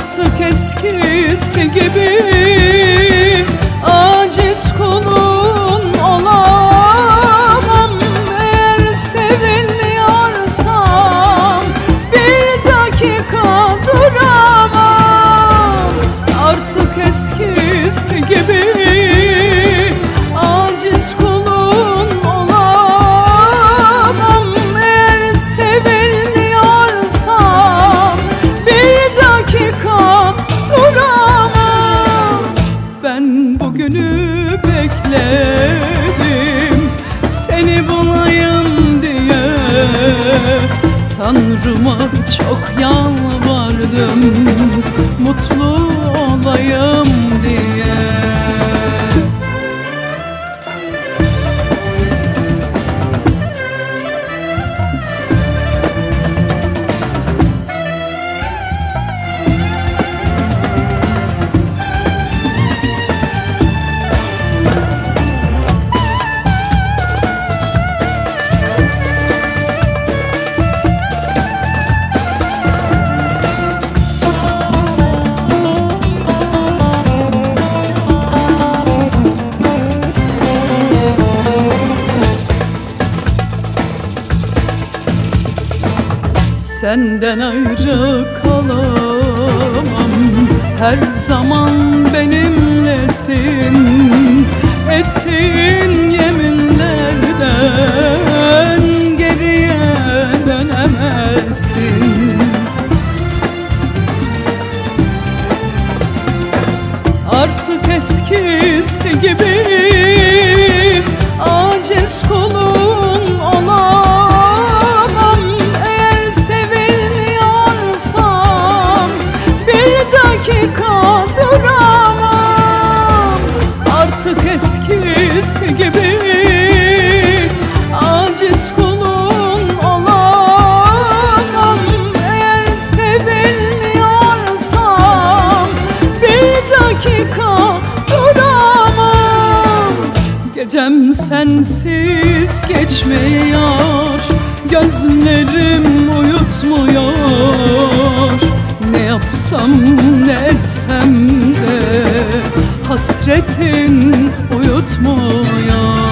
Artık eskisi gibi aciz kulun olamam. Eğer sevilmiyorsam bir dakika duramam. Artık eskisi gibi aciz kulun olamam. Eğer sevilmiyorsam bir dakika duramam. Ben bugünü bekledim seni bulayım diye. Tanrıma çok yalvardım mutlu olayım diye. Senden ayrı kalamam, her zaman benimlesin. Ettiğin yeminlerden geriye dönemezsin. Artık eskisi gibi aciz kulun olamam. Eğer sevilmiyorsam bir dakika duramam. Artık eskisi gibi aciz kulun olamam. Eğer sevilmiyorsam bir dakika duramam. Gecem sensiz geçmiyor, gözlerim uyutmuyor. Ne yapsam ne etsem de hasretin uyutmuyor.